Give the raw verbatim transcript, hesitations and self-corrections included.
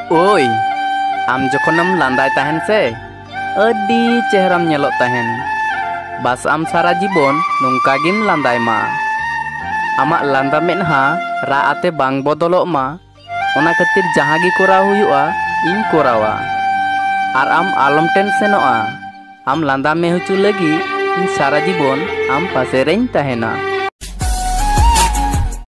ओय आम जखनम लांदाय तहन से अड्डी चेहराम नेलोग तहन बस आम सारा जीवन नोंका गिम लांदाय मा आमाग लांदा मेदहा रा आते बांग बदलोग मा ओना खातिर जहां गी कोराव हुयुआ इन कोरावा आर आम आलम टेंशनोआ आम लांदा मे हुचु लगी इन सारा जीवन आम पासे रेन तहना।